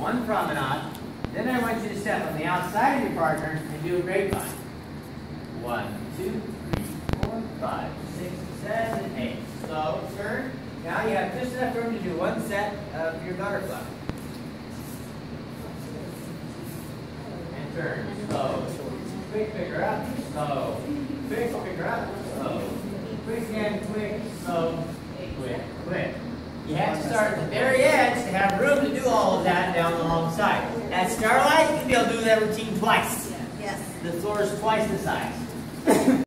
one promenade. Then I want you to step on the outside of your partner and do a grapevine. 1, 2, 3, 4, 5, 6, 7, 8. So turn. Now you have just enough room to do one set of your butterfly. And turn. Slow. Quick, pick her up. Slow. Quick, pick her up. Slow. Quick and quick. Slow. Quick, quick. You have to start at the very edge to have room to do all of that down the long side. At Starlight, you'll be able to do that routine twice. Yes. The floor is twice the size.